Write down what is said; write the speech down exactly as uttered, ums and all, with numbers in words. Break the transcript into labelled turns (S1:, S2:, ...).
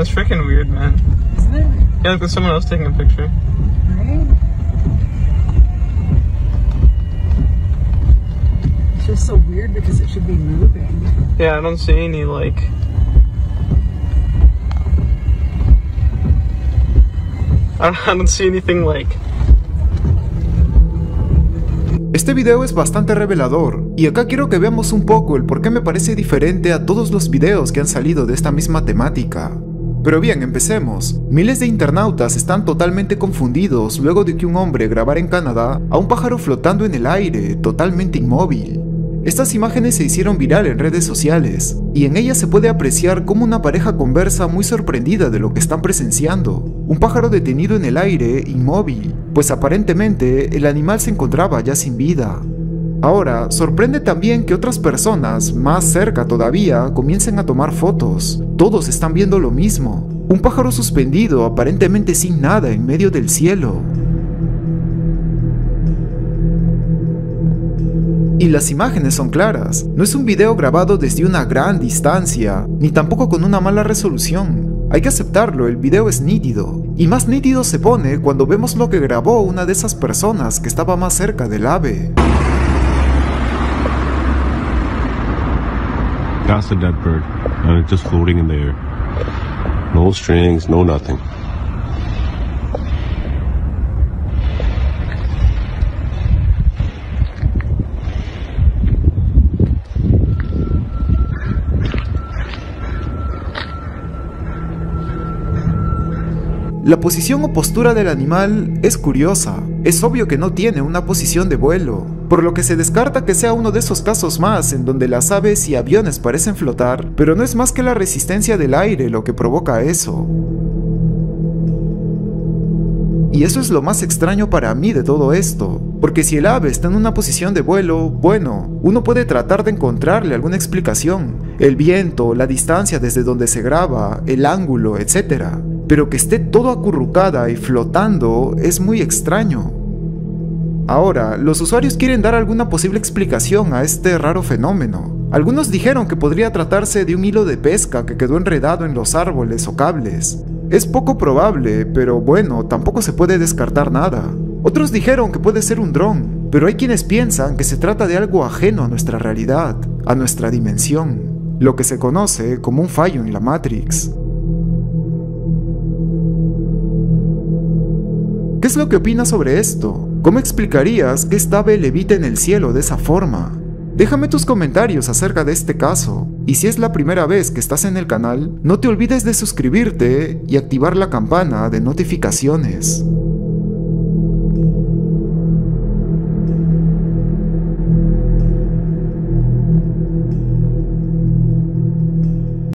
S1: That's freaking weird, man.
S2: Isn't it?
S1: Yeah, look, there's someone else taking a picture.
S2: Right? It's just so weird because it should be moving.
S1: Yeah, I don't see any, like... I don't, I don't see anything, like...
S3: Este video es bastante revelador, y acá quiero que veamos un poco el por qué me parece diferente a todos los videos que han salido de esta misma temática. Pero bien, empecemos. Miles de internautas están totalmente confundidos luego de que un hombre grabara en Canadá a un pájaro flotando en el aire, totalmente inmóvil. Estas imágenes se hicieron viral en redes sociales, y en ellas se puede apreciar cómo una pareja conversa muy sorprendida de lo que están presenciando. Un pájaro detenido en el aire, inmóvil, pues aparentemente el animal se encontraba ya sin vida. Ahora, sorprende también que otras personas, más cerca todavía, comiencen a tomar fotos. Todos están viendo lo mismo. Un pájaro suspendido, aparentemente sin nada, en medio del cielo. Y las imágenes son claras, no es un video grabado desde una gran distancia, ni tampoco con una mala resolución. Hay que aceptarlo, el video es nítido, y más nítido se pone cuando vemos lo que grabó una de esas personas que estaba más cerca del ave.
S4: That's a dead bird, and it's just floating in the air. No strings, no nothing.
S3: La posición o postura del animal es curiosa. Es obvio que no tiene una posición de vuelo, por lo que se descarta que sea uno de esos casos más en donde las aves y aviones parecen flotar, pero no es más que la resistencia del aire lo que provoca eso. Y eso es lo más extraño para mí de todo esto, porque si el ave está en una posición de vuelo, bueno, uno puede tratar de encontrarle alguna explicación, el viento, la distancia desde donde se graba, el ángulo, etcétera. Pero que esté todo acurrucada y flotando es muy extraño. Ahora, los usuarios quieren dar alguna posible explicación a este raro fenómeno. Algunos dijeron que podría tratarse de un hilo de pesca que quedó enredado en los árboles o cables. Es poco probable, pero bueno, tampoco se puede descartar nada. Otros dijeron que puede ser un dron, pero hay quienes piensan que se trata de algo ajeno a nuestra realidad, a nuestra dimensión, lo que se conoce como un fallo en la Matrix. ¿Qué es lo que opinas sobre esto? ¿Cómo explicarías que esta ave levita en el cielo de esa forma? Déjame tus comentarios acerca de este caso, y si es la primera vez que estás en el canal, no te olvides de suscribirte y activar la campana de notificaciones.